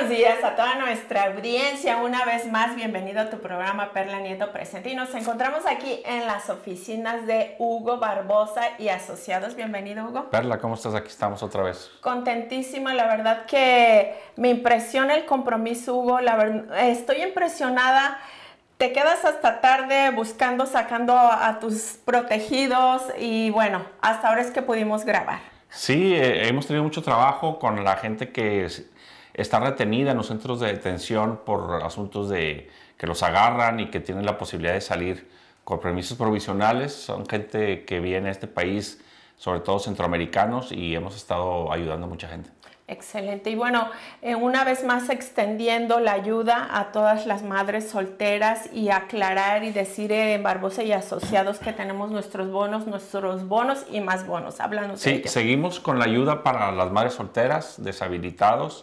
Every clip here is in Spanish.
buenos días a toda nuestra audiencia. Una vez más, bienvenido a tu programa Perla Nieto Presente. Y nos encontramos aquí en las oficinas de Hugo Barbosa y Asociados. Bienvenido, Hugo. Perla, ¿cómo estás? Aquí estamos otra vez. Contentísima, la verdad que me impresiona el compromiso, Hugo. La verdad, estoy impresionada. Te quedas hasta tarde buscando, sacando a tus protegidos y bueno, hasta ahora es que pudimos grabar. Sí, hemos tenido mucho trabajo con la gente que está retenida en los centros de detención por asuntos de que los agarran y que tienen la posibilidad de salir con permisos provisionales. Son gente que viene a este país, sobre todo centroamericanos, y hemos estado ayudando a mucha gente. Excelente. Y bueno, una vez más extendiendo la ayuda a todas las madres solteras y aclarar y decir en Barbosa y Asociados que tenemos nuestros bonos y más bonos. Háblanos de ello. Sí, seguimos con la ayuda para las madres solteras, deshabilitados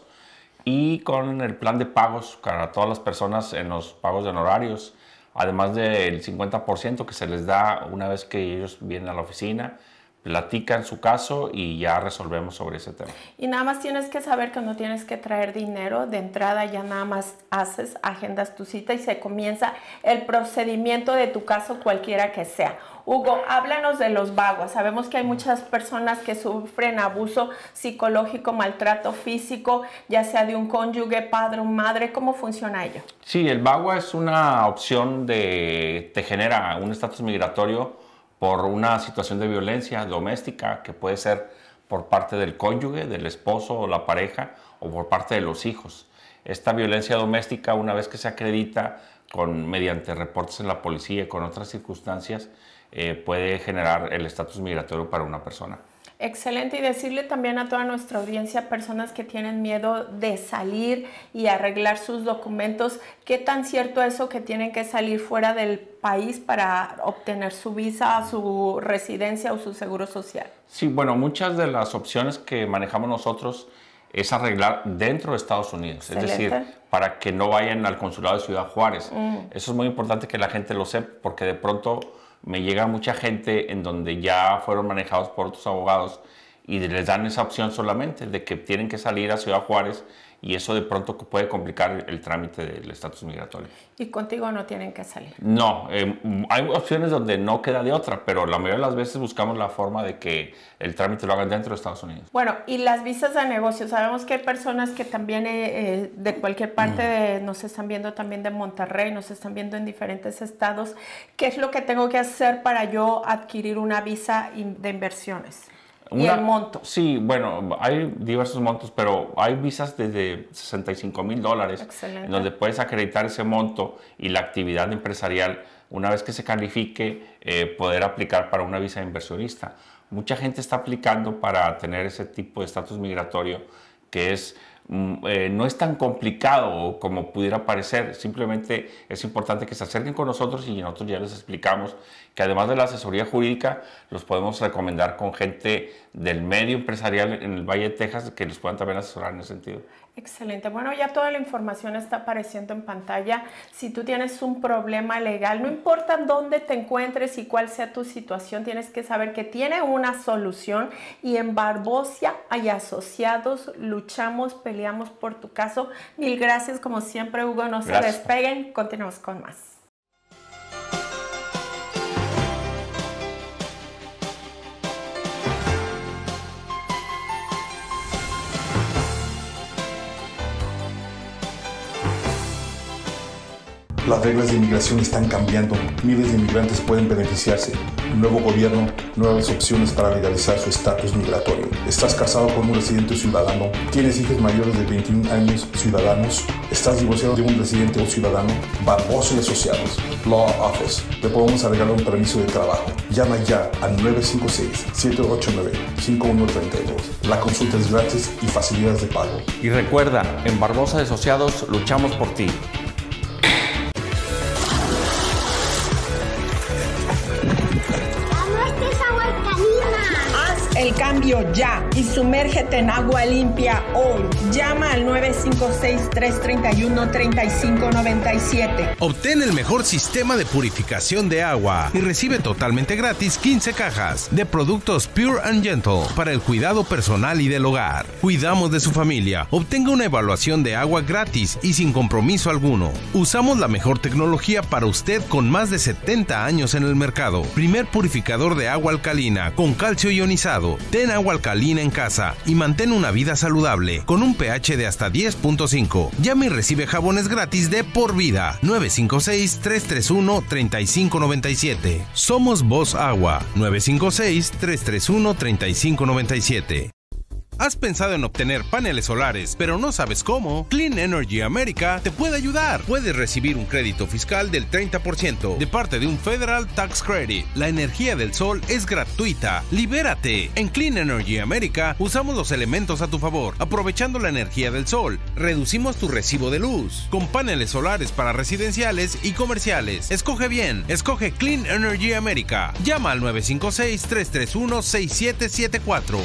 y con el plan de pagos para todas las personas en los pagos de honorarios, además del 50% que se les da una vez que ellos vienen a la oficina. Platican su caso y ya resolvemos sobre ese tema. Y nada más tienes que saber que no tienes que traer dinero. De entrada ya nada más agendas tu cita y se comienza el procedimiento de tu caso cualquiera que sea. Hugo, háblanos de los VAWA. Sabemos que hay muchas personas que sufren abuso psicológico, maltrato físico, ya sea de un cónyuge, padre o madre. ¿Cómo funciona ello? Sí, el VAWA es una opción te genera un estatus migratorio por una situación de violencia doméstica que puede ser por parte del cónyuge, del esposo o la pareja o por parte de los hijos. Esta violencia doméstica, una vez que se acredita mediante reportes en la policía y con otras circunstancias, puede generar el estatus migratorio para una persona. Excelente, y decirle también a toda nuestra audiencia, personas que tienen miedo de salir y arreglar sus documentos, ¿qué tan cierto eso que tienen que salir fuera del país para obtener su visa, su residencia o su seguro social? Sí, bueno, muchas de las opciones que manejamos nosotros es arreglar dentro de Estados Unidos. Excelente. Es decir, para que no vayan al consulado de Ciudad Juárez. Eso es muy importante que la gente lo sepa, porque de pronto me llega mucha gente en donde ya fueron manejados por otros abogados y les dan esa opción solamente de que tienen que salir a Ciudad Juárez, y eso de pronto puede complicar el trámite del estatus migratorio. ¿Y contigo no tienen que salir? No, hay opciones donde no queda de otra, pero la mayoría de las veces buscamos la forma de que el trámite lo hagan dentro de Estados Unidos. Bueno, y las visas de negocio, sabemos que hay personas que también de cualquier parte nos están viendo también de Monterrey, nos están viendo en diferentes estados. ¿Qué es lo que tengo que hacer para yo adquirir una visa de inversiones? ¿Y el monto? Sí, bueno, hay diversos montos, pero hay visas desde $65,000, en donde puedes acreditar ese monto y la actividad empresarial. Una vez que se califique, poder aplicar para una visa de inversionista. Mucha gente está aplicando para tener ese tipo de estatus migratorio, que no es tan complicado como pudiera parecer. Simplemente es importante que se acerquen con nosotros y nosotros ya les explicamos que además de la asesoría jurídica, los podemos recomendar con gente del medio empresarial en el Valle de Texas que los puedan también asesorar en ese sentido. Excelente. Bueno, ya toda la información está apareciendo en pantalla. Si tú tienes un problema legal, no importa dónde te encuentres y cuál sea tu situación, tienes que saber que tiene una solución, y en Barbosa y Asociados luchamos, peleamos por tu caso. Mil gracias, como siempre, Hugo. No se despeguen. Continuamos con más. Las reglas de inmigración están cambiando. Miles de inmigrantes pueden beneficiarse. Un nuevo gobierno, nuevas opciones para legalizar su estatus migratorio. ¿Estás casado con un residente ciudadano? ¿Tienes hijos mayores de 21 años ciudadanos? ¿Estás divorciado de un residente o ciudadano? Barbosa y Asociados, Law Office. Te podemos arreglar un permiso de trabajo. Llama ya al 956-789-5132. La consulta es gratis y facilidades de pago. Y recuerda, en Barbosa y Asociados luchamos por ti. El cambio. cambio ya y sumérgete en agua limpia hoy. Llama al 956-331-3597. Obtén el mejor sistema de purificación de agua y recibe totalmente gratis 15 cajas de productos Pure and Gentle para el cuidado personal y del hogar. Cuidamos de su familia. Obtenga una evaluación de agua gratis y sin compromiso alguno. Usamos la mejor tecnología para usted con más de 70 años en el mercado. Primer purificador de agua alcalina con calcio ionizado. Ten agua alcalina en casa y mantén una vida saludable con un pH de hasta 10.5. Llame y recibe jabones gratis de por vida. 956-331-3597. Somos Voz Agua. 956-331-3597. ¿Has pensado en obtener paneles solares, pero no sabes cómo? Clean Energy America te puede ayudar. Puedes recibir un crédito fiscal del 30% de parte de un Federal Tax Credit. La energía del sol es gratuita. ¡Libérate! En Clean Energy America usamos los elementos a tu favor, aprovechando la energía del sol. Reducimos tu recibo de luz con paneles solares para residenciales y comerciales. Escoge bien. Escoge Clean Energy America. Llama al 956-331-6774.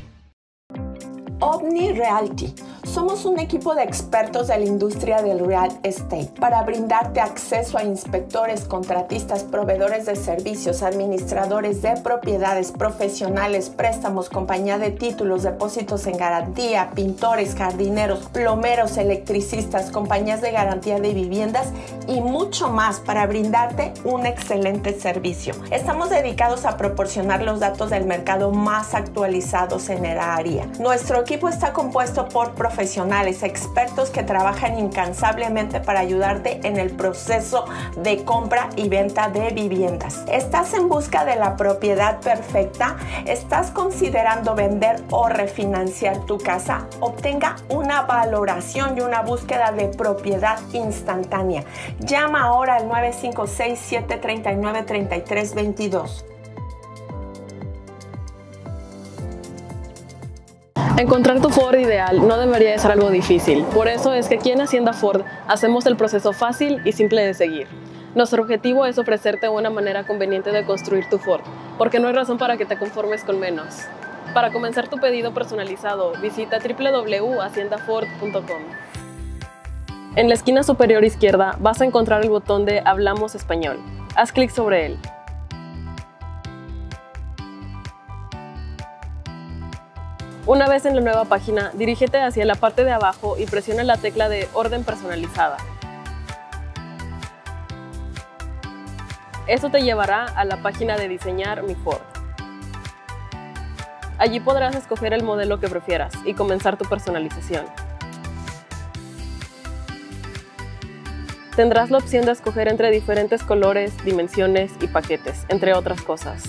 OVNI Realty. Somos un equipo de expertos de la industria del real estate para brindarte acceso a inspectores, contratistas, proveedores de servicios, administradores de propiedades, profesionales, préstamos, compañía de títulos, depósitos en garantía, pintores, jardineros, plomeros, electricistas, compañías de garantía de viviendas y mucho más para brindarte un excelente servicio. Estamos dedicados a proporcionar los datos del mercado más actualizados en el área. Nuestro equipo está compuesto por profesionales, expertos que trabajan incansablemente para ayudarte en el proceso de compra y venta de viviendas. ¿Estás en busca de la propiedad perfecta? ¿Estás considerando vender o refinanciar tu casa? Obtenga una valoración y una búsqueda de propiedad instantánea. Llama ahora al 956-739-3322. Encontrar tu Ford ideal no debería de ser algo difícil. Por eso es que aquí en Hacienda Ford hacemos el proceso fácil y simple de seguir. Nuestro objetivo es ofrecerte una manera conveniente de construir tu Ford, porque no hay razón para que te conformes con menos. Para comenzar tu pedido personalizado, visita www.haciendaford.com. En la esquina superior izquierda vas a encontrar el botón de Hablamos Español. Haz clic sobre él. Una vez en la nueva página, dirígete hacia la parte de abajo y presiona la tecla de Orden personalizada. Eso te llevará a la página de Diseñar mi Ford. Allí podrás escoger el modelo que prefieras y comenzar tu personalización. Tendrás la opción de escoger entre diferentes colores, dimensiones y paquetes, entre otras cosas.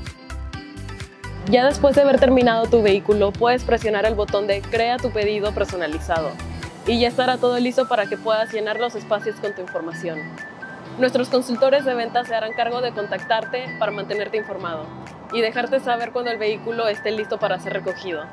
Ya después de haber terminado tu vehículo, puedes presionar el botón de Crea tu pedido personalizado y ya estará todo listo para que puedas llenar los espacios con tu información. Nuestros consultores de venta se harán cargo de contactarte para mantenerte informado y dejarte saber cuando el vehículo esté listo para ser recogido.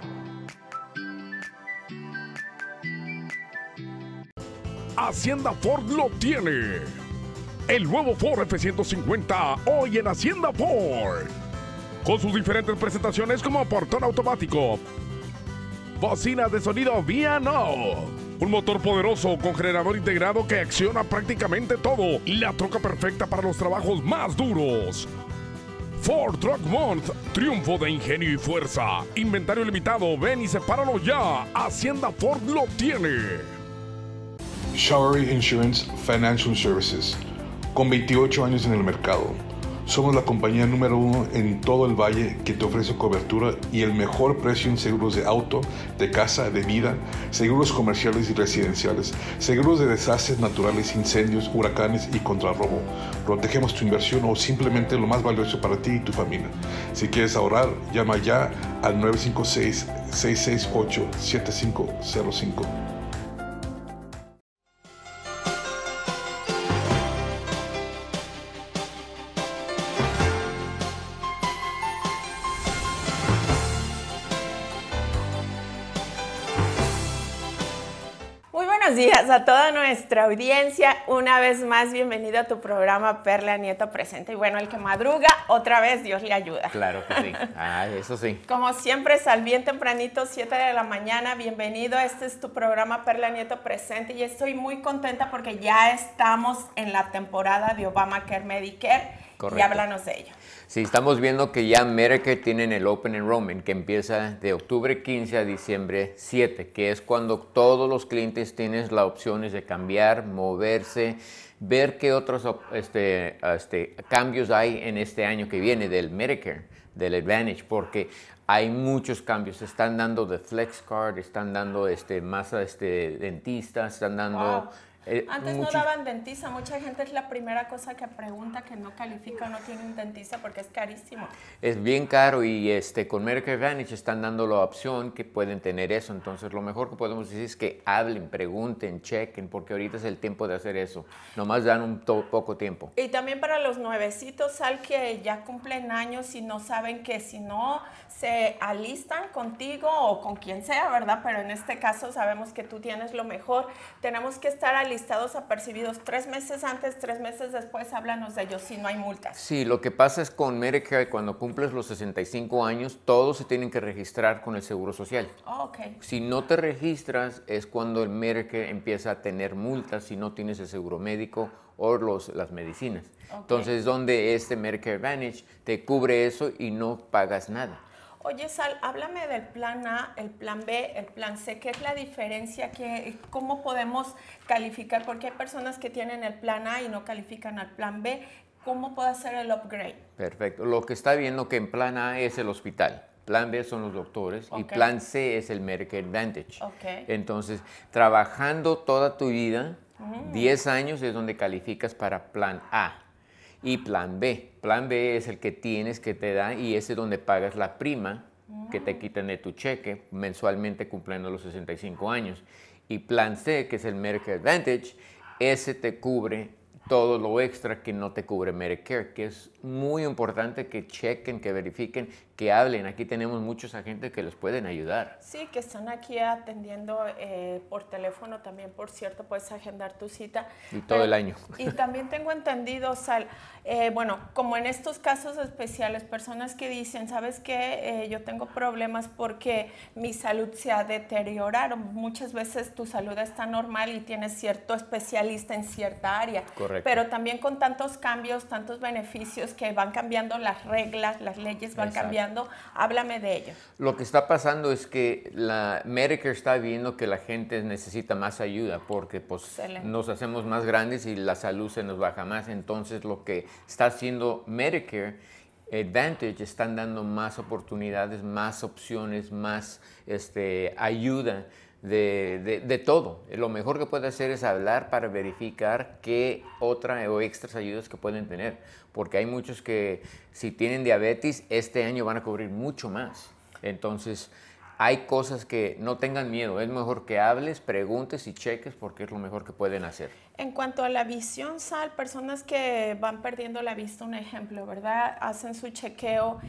Hacienda Ford lo tiene. El nuevo Ford F-150 hoy en Hacienda Ford. Con sus diferentes presentaciones como portón automático, bocinas de sonido V&O, un motor poderoso con generador integrado que acciona prácticamente todo y la troca perfecta para los trabajos más duros. Ford Truck Month, triunfo de ingenio y fuerza. Inventario limitado, ven y sepáralo ya. Hacienda Ford lo tiene. Showery Insurance Financial Services, con 28 años en el mercado. Somos la compañía número 1 en todo el valle que te ofrece cobertura y el mejor precio en seguros de auto, de casa, de vida, seguros comerciales y residenciales, seguros de desastres naturales, incendios, huracanes y contra robo. Protegemos tu inversión o simplemente lo más valioso para ti y tu familia. Si quieres ahorrar, llama ya al 956-668-7505. días a toda nuestra audiencia. Una vez más, bienvenido a tu programa Perla Nieto Presente. Y bueno, el que madruga, otra vez Dios le ayuda. Claro que sí. Eso sí. Como siempre, sal bien tempranito, 7 de la mañana. Bienvenido. Este es tu programa Perla Nieto Presente. Y estoy muy contenta porque ya estamos en la temporada de Obamacare, Medicare. Correcto. Y háblanos de ello. Sí, estamos viendo que ya Medicare tienen el Open Enrollment, que empieza de octubre 15 a diciembre 7, que es cuando todos los clientes tienen las opciones de cambiar, moverse, ver qué otros cambios hay en este año que viene del Medicare, del Advantage, porque hay muchos cambios. Están dando de Flex Card, están dando más dentistas, están dando... Wow. Antes no daban dentista, mucha gente es la primera cosa que pregunta que no califica o no tiene un dentista porque es carísimo. Es bien caro y con Medicare Advantage están dando la opción que pueden tener eso. Entonces lo mejor que podemos decir es que hablen, pregunten, chequen, porque ahorita es el tiempo de hacer eso. Nomás dan un poco tiempo. Y también para los nuevecitos, al que ya cumplen años y no saben que si no se alistan contigo o con quien sea, ¿verdad? Pero en este caso sabemos que tú tienes lo mejor. Tenemos que estar alistados, apercibidos 3 meses antes, 3 meses después. Háblanos de ellos si no hay multas. Sí, lo que pasa es con Medicare, cuando cumples los 65 años, todos se tienen que registrar con el Seguro Social. Oh, okay. Si no te registras, es cuando el Medicare empieza a tener multas si no tienes el seguro médico o las medicinas. Okay. Entonces, donde Medicare Advantage te cubre eso y no pagas nada. Oye, Sal, háblame del plan A, el plan B, el plan C. ¿Qué es la diferencia? ¿Cómo podemos calificar? Porque hay personas que tienen el plan A y no califican al plan B. ¿Cómo puedo hacer el upgrade? Perfecto. Lo que está viendo que en plan A es el hospital. Plan B son los doctores, okay, y plan C es el Medicare Advantage. Okay. Entonces, trabajando toda tu vida, 10 años es donde calificas para plan A. Y plan B. Plan B es el que tienes, que te da, y ese es donde pagas la prima que te quitan de tu cheque mensualmente cumpliendo los 65 años. Y plan C, que es el Medicare Advantage, ese te cubre todo lo extra que no te cubre Medicare, que es muy importante que chequen, que verifiquen, que hablen. Aquí tenemos muchos agentes que les pueden ayudar. Sí, que están aquí atendiendo por teléfono también, por cierto, puedes agendar tu cita. Y todo el año. Y también tengo entendido, Sal, bueno, como en estos casos especiales, personas que dicen, ¿sabes qué? Yo tengo problemas porque mi salud se ha deteriorado. Muchas veces tu salud está normal y tienes cierto especialista en cierta área. Correcto. Pero también con tantos cambios, tantos beneficios que van cambiando las reglas, las leyes van cambiando. Háblame de ello. Lo que está pasando es que la Medicare está viendo que la gente necesita más ayuda porque pues, nos hacemos más grandes y la salud se nos baja más. Entonces lo que está haciendo Medicare Advantage, están dando más oportunidades, más opciones, más ayuda de todo. Lo mejor que puede hacer es hablar para verificar qué otra o extras ayudas que pueden tener, porque hay muchos que si tienen diabetes este año van a cubrir mucho más. Entonces hay cosas que no tengan miedo, es mejor que hables, preguntes y cheques porque es lo mejor que pueden hacer. En cuanto a la visión, Sal, personas que van perdiendo la vista, un ejemplo, ¿verdad? Hacen su chequeo,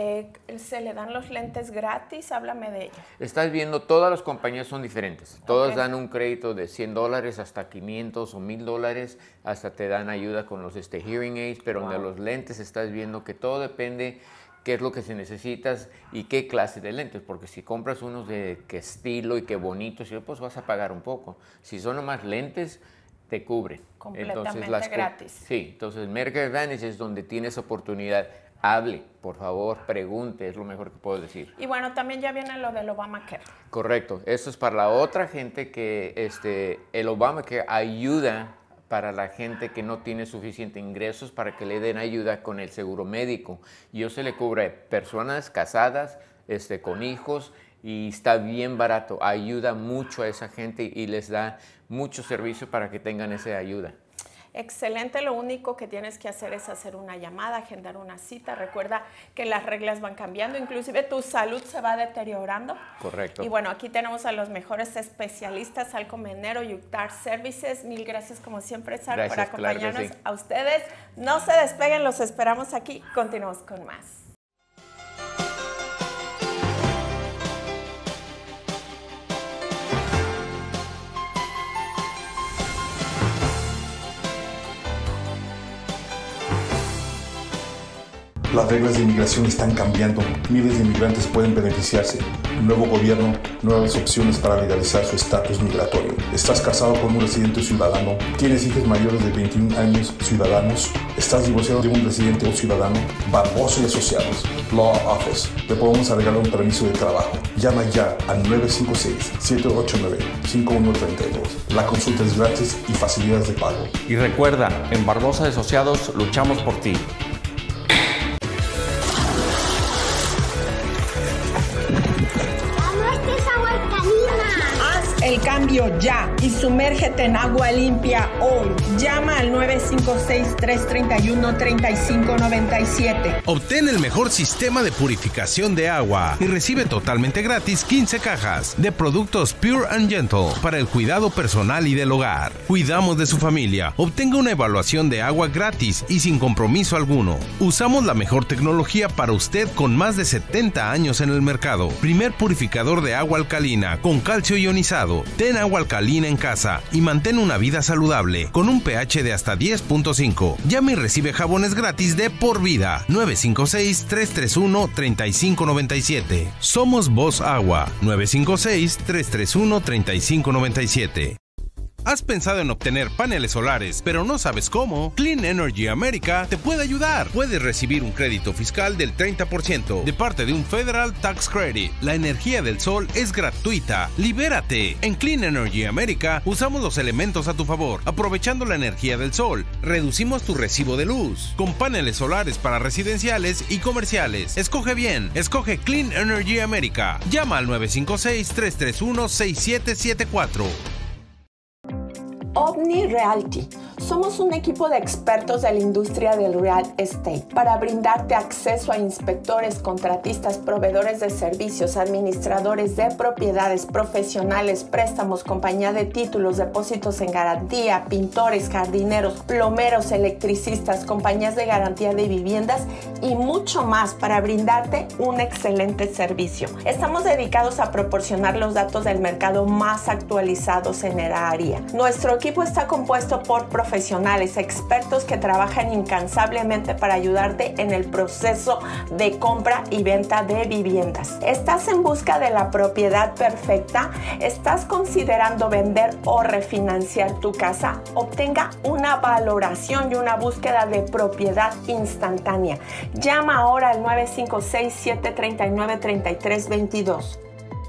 se le dan los lentes gratis, háblame de ello. Estás viendo, todas las compañías son diferentes. Todas dan un crédito de $100 hasta $500 o $1000, hasta te dan ayuda con los hearing aids, pero de los lentes estás viendo que todo depende qué es lo que se necesitas y qué clase de lentes, porque si compras unos de qué estilo y qué bonitos, pues vas a pagar un poco. Si son nomás lentes, te cubre. Completamente gratis. Sí, entonces Medicare Advantage es donde tienes oportunidad. Hable, por favor, pregunte, es lo mejor que puedo decir. Y bueno, también ya viene lo del Obamacare. Correcto, eso es para la otra gente que el Obamacare ayuda para la gente que no tiene suficiente ingresos para que le den ayuda con el seguro médico. Y eso se le cubre personas casadas, con hijos, y está bien barato. Ayuda mucho a esa gente y les da mucho servicio para que tengan esa ayuda. Excelente, lo único que tienes que hacer es hacer una llamada, agendar una cita. Recuerda que las reglas van cambiando, inclusive tu salud se va deteriorando. Correcto. Y bueno, aquí tenemos a los mejores especialistas, Sal Comenero y UCTAR Services. Mil gracias como siempre, Sal, por acompañarnos. Claro, sí. A ustedes. No se despeguen, los esperamos aquí. Continuamos con más. Las reglas de inmigración están cambiando. Miles de inmigrantes pueden beneficiarse. Nuevo gobierno, nuevas opciones para legalizar su estatus migratorio. ¿Estás casado con un residente o ciudadano? ¿Tienes hijos mayores de 21 años ciudadanos? ¿Estás divorciado de un residente o ciudadano? Barbosa y Asociados, Law Office. Le podemos arreglar un permiso de trabajo. Llama ya al 956-789-5132. La consulta es gratis y facilidades de pago. Y recuerda, en Barbosa y Asociados luchamos por ti. El cambio ya y sumérgete en agua limpia hoy. Llama al 956-331-3597. Obtén el mejor sistema de purificación de agua y recibe totalmente gratis 15 cajas de productos Pure and Gentle para el cuidado personal y del hogar. Cuidamos de su familia. Obtenga una evaluación de agua gratis y sin compromiso alguno. Usamos la mejor tecnología para usted con más de 70 años en el mercado. Primer purificador de agua alcalina con calcio ionizado. Ten agua alcalina en casa y mantén una vida saludable con un pH de hasta 10.5. Llama y recibe jabones gratis de por vida. 956-331-3597. Somos Voz Agua. 956-331-3597. ¿Has pensado en obtener paneles solares, pero no sabes cómo? Clean Energy America te puede ayudar. Puedes recibir un crédito fiscal del 30% de parte de un Federal Tax Credit. La energía del sol es gratuita. ¡Libérate! En Clean Energy America usamos los elementos a tu favor, aprovechando la energía del sol. Reducimos tu recibo de luz con paneles solares para residenciales y comerciales. Escoge bien. Escoge Clean Energy America. Llama al 956-331-6774. OVNI Realty. Somos un equipo de expertos de la industria del real estate para brindarte acceso a inspectores, contratistas, proveedores de servicios, administradores de propiedades, profesionales, préstamos, compañía de títulos, depósitos en garantía, pintores, jardineros, plomeros, electricistas, compañías de garantía de viviendas y mucho más para brindarte un excelente servicio. Estamos dedicados a proporcionar los datos del mercado más actualizados en el área. Nuestro equipo está compuesto por profesionales, expertos que trabajan incansablemente para ayudarte en el proceso de compra y venta de viviendas. ¿Estás en busca de la propiedad perfecta? ¿Estás considerando vender o refinanciar tu casa? Obtenga una valoración y una búsqueda de propiedad instantánea. Llama ahora al 956-739-3322.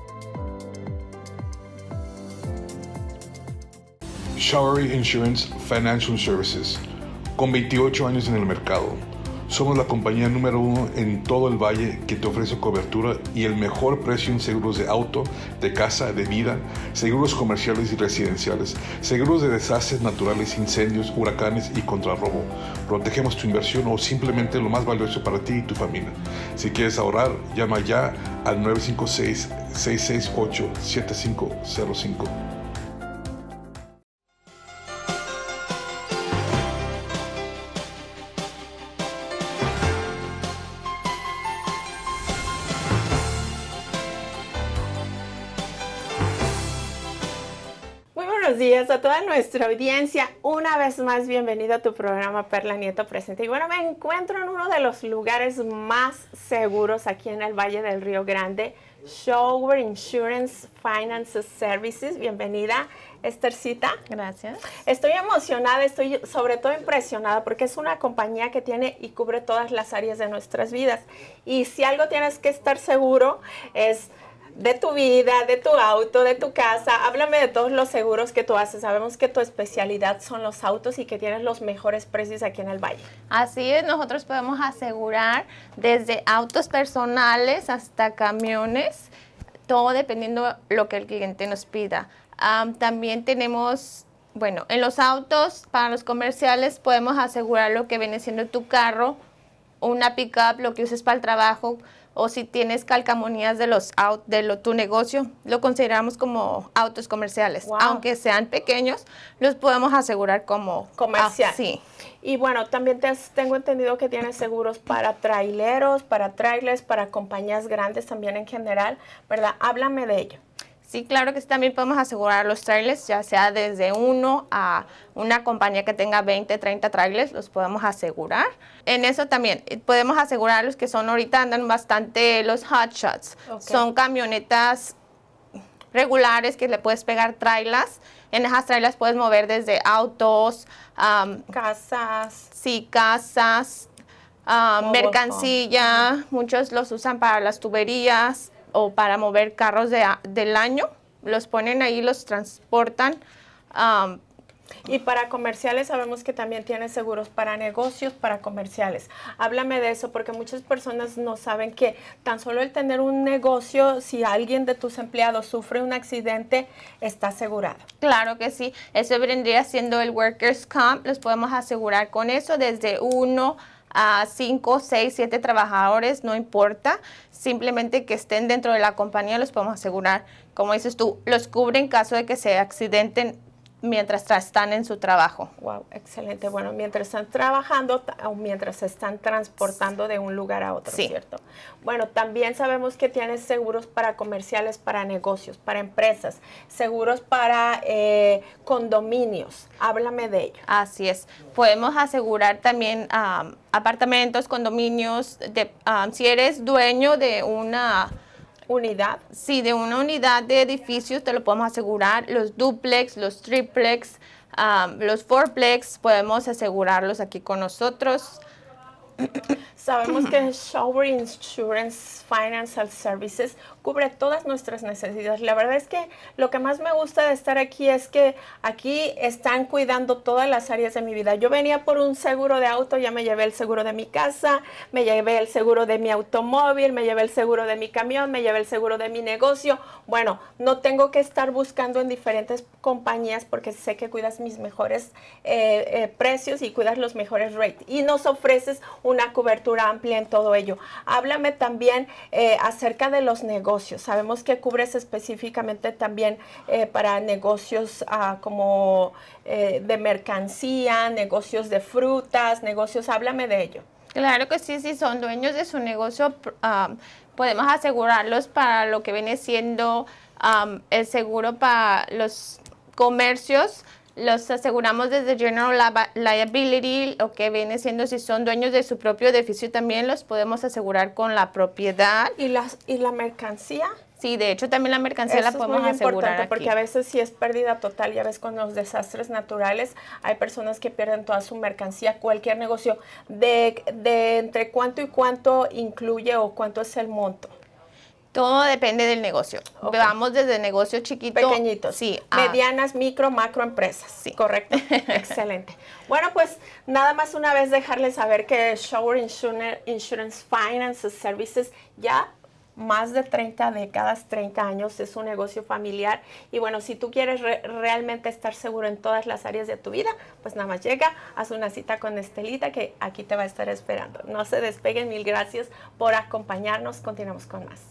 Showery Insurance Financial Services, con 28 años en el mercado. Somos la compañía número 1 en todo el valle que te ofrece cobertura y el mejor precio en seguros de auto, de casa, de vida, seguros comerciales y residenciales, seguros de desastres naturales, incendios, huracanes y contrarrobo. Protegemos tu inversión o simplemente lo más valioso para ti y tu familia. Si quieres ahorrar, llama ya al 956-668-7505. Buenos días a toda nuestra audiencia. Una vez más, bienvenido a tu programa Perla Nieto Presente. Y bueno, me encuentro en uno de los lugares más seguros aquí en el Valle del Río Grande, Showery Insurance Finance Services. Bienvenida, Esthercita. Gracias. Estoy emocionada, estoy sobre todo impresionada porque es una compañía que tiene y cubre todas las áreas de nuestras vidas. Y si algo tienes que estar seguro es de tu vida, de tu auto, de tu casa. Háblame de todos los seguros que tú haces. Sabemos que tu especialidad son los autos y que tienes los mejores precios aquí en el Valle. Así es, nosotros podemos asegurar desde autos personales hasta camiones, todo dependiendo lo que el cliente nos pida. También tenemos, bueno, en los autos, para los comerciales, podemos asegurar lo que viene siendo tu carro, una pick-up, lo que uses para el trabajo, o si tienes calcamonías de tu negocio, lo consideramos como autos comerciales. Wow. Aunque sean pequeños, los podemos asegurar como comercial. Sí. Y bueno, también tengo entendido que tienes seguros para traileros, para trailers, para compañías grandes también en general, ¿verdad? Háblame de ello. Sí, claro que sí, también podemos asegurar los trailers, ya sea desde uno a una compañía que tenga 20, 30 trailers, los podemos asegurar. En eso también podemos asegurar los que son ahorita andan bastante los hot shots. Son camionetas regulares que le puedes pegar trailers. En esas trailers puedes mover desde autos, casas. Sí, casas, mercancía. Muchos los usan para las tuberías o para mover carros del año. Los ponen ahí, los transportan. Y para comerciales sabemos que también tienes seguros para negocios, para comerciales. Háblame de eso porque muchas personas no saben que tan solo el tener un negocio, si alguien de tus empleados sufre un accidente, está asegurado. Claro que sí. Eso vendría siendo el Workers' Comp. Los podemos asegurar con eso desde 1 a 5, 6, 7 trabajadores, no importa. Simplemente que estén dentro de la compañía los podemos asegurar. Como dices tú, los cubre en caso de que se accidenten mientras están en su trabajo. Wow, excelente. Bueno, mientras están trabajando o mientras se están transportando de un lugar a otro, sí. ¿Cierto? Bueno, también sabemos que tienes seguros para comerciales, para negocios, para empresas, seguros para condominios. Háblame de ello. Así es. Podemos asegurar también apartamentos, condominios, si eres dueño de una unidad. Sí, de una unidad de edificios te lo podemos asegurar. Los duplex, los triplex, los fourplex, podemos asegurarlos aquí con nosotros. Sabemos que Shower Insurance Financial Services cubre todas nuestras necesidades. La verdad es que lo que más me gusta de estar aquí es que aquí están cuidando todas las áreas de mi vida. Yo venía por un seguro de auto, ya me llevé el seguro de mi casa, me llevé el seguro de mi automóvil, me llevé el seguro de mi camión, me llevé el seguro de mi negocio. Bueno, no tengo que estar buscando en diferentes compañías porque sé que cuidas mis mejores precios y cuidas los mejores rates. Y nos ofreces una cobertura amplia en todo ello. Háblame también acerca de los negocios. Sabemos que cubres específicamente también para negocios como de mercancía, negocios de frutas, negocios. Háblame de ello. Claro que sí, si son dueños de su negocio, podemos asegurarlos para lo que viene siendo el seguro para los comercios. Los aseguramos desde General Liability, lo que viene siendo si son dueños de su propio edificio también los podemos asegurar con la propiedad. ¿Y la mercancía? Sí, de hecho también la mercancía la podemos asegurar aquí. Eso es muy importante porque a veces si es pérdida total, ya ves con los desastres naturales, hay personas que pierden toda su mercancía, cualquier negocio. ¿De entre cuánto y cuánto incluye o cuánto es el monto? Todo depende del negocio. Okay. Vamos desde negocio chiquito. Pequeñitos. Sí. Medianas, micro, macro empresas. Sí. Correcto. Excelente. Bueno, pues nada más una vez dejarles saber que Shower Insurance Finance Services ya más de 30 décadas, 30 años, es un negocio familiar. Y bueno, si tú quieres realmente estar seguro en todas las áreas de tu vida, pues nada más llega, haz una cita con Estelita que aquí te va a estar esperando. No se despeguen, mil gracias por acompañarnos. Continuamos con más.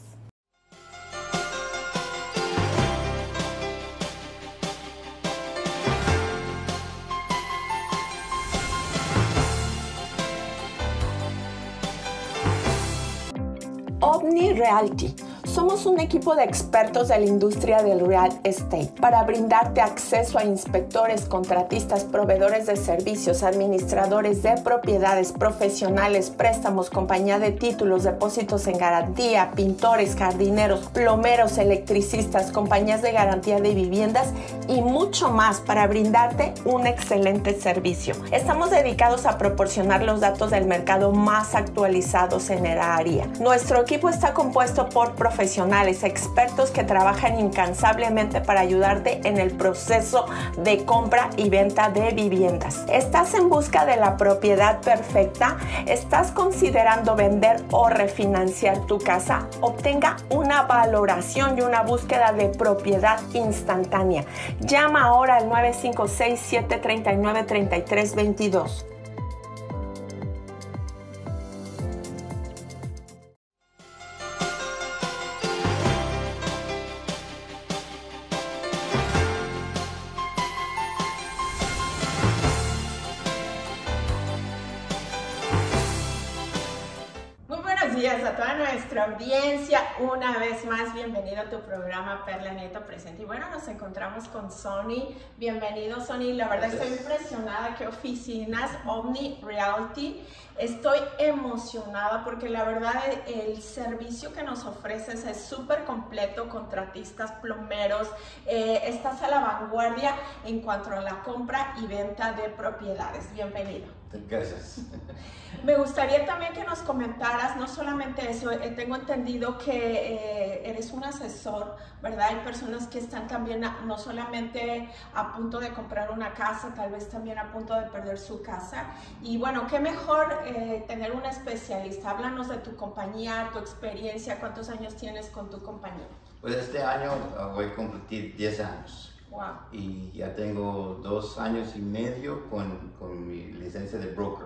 Ovni Realty. Somos un equipo de expertos de la industria del real estate para brindarte acceso a inspectores, contratistas, proveedores de servicios, administradores de propiedades, profesionales, préstamos, compañía de títulos, depósitos en garantía, pintores, jardineros, plomeros, electricistas, compañías de garantía de viviendas y mucho más para brindarte un excelente servicio. Estamos dedicados a proporcionar los datos del mercado más actualizados en el área. Nuestro equipo está compuesto por profesionales, expertos que trabajan incansablemente para ayudarte en el proceso de compra y venta de viviendas. ¿Estás en busca de la propiedad perfecta? ¿Estás considerando vender o refinanciar tu casa? Obtenga una valoración y una búsqueda de propiedad instantánea. Llama ahora al 956-739-3322. días a toda nuestra audiencia. Una vez más, bienvenido a tu programa Perla Nieto Presente. Y bueno, nos encontramos con Sonny. Bienvenido, Sonny. La verdad estoy impresionada. ¿Qué oficinas? Omni Realty. Estoy emocionada porque la verdad el servicio que nos ofreces es súper completo, contratistas, plomeros, estás a la vanguardia en cuanto a la compra y venta de propiedades. Bienvenido. Gracias. Me gustaría también que nos comentaras, no solamente eso, tengo entendido que eres un asesor, ¿verdad? Hay personas que están también no solamente a punto de comprar una casa, tal vez también a punto de perder su casa. Y bueno, qué mejor tener un especialista. Háblanos de tu compañía, tu experiencia, ¿cuántos años tienes con tu compañía? Pues este año voy a cumplir 10 años. Wow. Y ya tengo 2 años y medio con mi licencia de broker.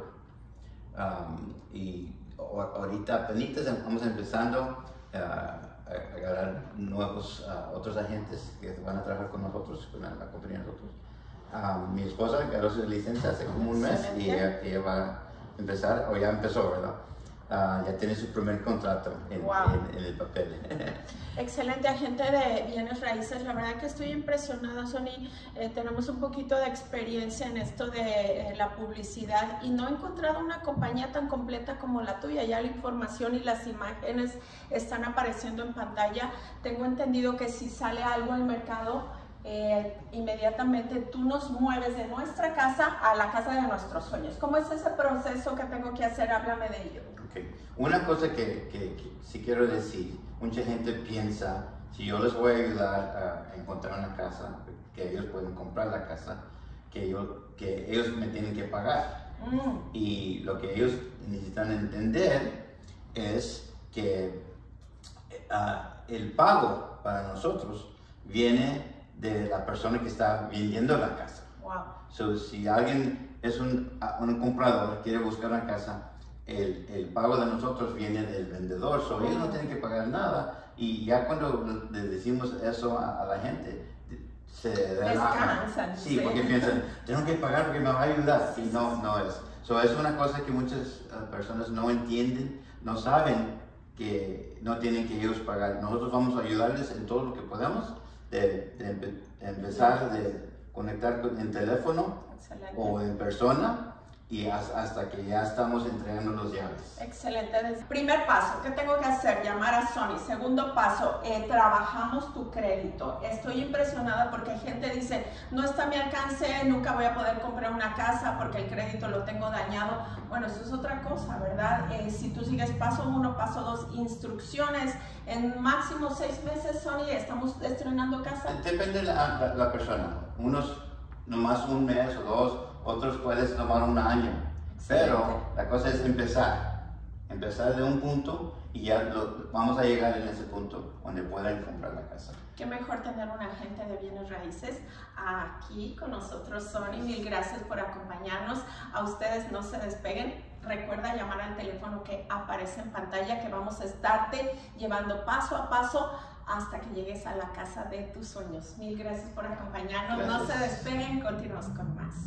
Y ahorita apenas vamos empezando a agarrar nuevos otros agentes que van a trabajar con nosotros, con la compañía de nosotros. Mi esposa agarró su licencia hace como un mes y ella va a empezar, o ya empezó, ¿verdad? Ya tiene su primer contrato en el papel. Excelente, agente de bienes raíces. La verdad que estoy impresionada, Sonny. Tenemos un poquito de experiencia en esto de la publicidad y no he encontrado una compañía tan completa como la tuya. Ya la información y las imágenes están apareciendo en pantalla. Tengo entendido que si sale algo al mercado, inmediatamente tú nos mueves de nuestra casa a la casa de nuestros sueños. ¿Cómo es ese proceso que tengo que hacer? Háblame de ello. Okay. Una cosa que sí quiero decir, mucha gente piensa, si yo les voy a ayudar a encontrar una casa, que ellos pueden comprar la casa, que ellos me tienen que pagar. Y lo que ellos necesitan entender es que el pago para nosotros viene de la persona que está vendiendo la casa. Wow. So, si alguien es un comprador, quiere buscar una casa, el pago de nosotros viene del vendedor, so ellos no tienen que pagar nada. Y ya cuando le decimos eso a la gente, se descansan. Sí, porque piensan, tengo que pagar porque me va a ayudar. Y no es. So, es una cosa que muchas personas no entienden, no saben que no tienen que ellos pagar. Nosotros vamos a ayudarles en todo lo que podamos. De empezar de conectar en teléfono o en persona y hasta que ya estamos entregando los llaves. Excelente. Primer paso, ¿qué tengo que hacer? Llamar a Sonny. Segundo paso, trabajamos tu crédito. Estoy impresionada porque gente dice, no está a mi alcance, nunca voy a poder comprar una casa porque el crédito lo tengo dañado. Bueno, eso es otra cosa, ¿verdad? Si tú sigues paso 1, paso 2, instrucciones, en máximo 6 meses, Sonny, estamos estrenando casa. Depende de la persona. Unos nomás un mes o 2, otros puedes tomar un año. Pero la cosa es empezar de un punto y ya vamos a llegar en ese punto donde puedan comprar la casa. Qué mejor tener un agente de bienes raíces aquí con nosotros, Sonny. Mil gracias por acompañarnos. A ustedes no se despeguen. Recuerda llamar al teléfono que aparece en pantalla, que vamos a estarte llevando paso a paso hasta que llegues a la casa de tus sueños. Mil gracias por acompañarnos. Gracias. No se despeguen, continuamos con más.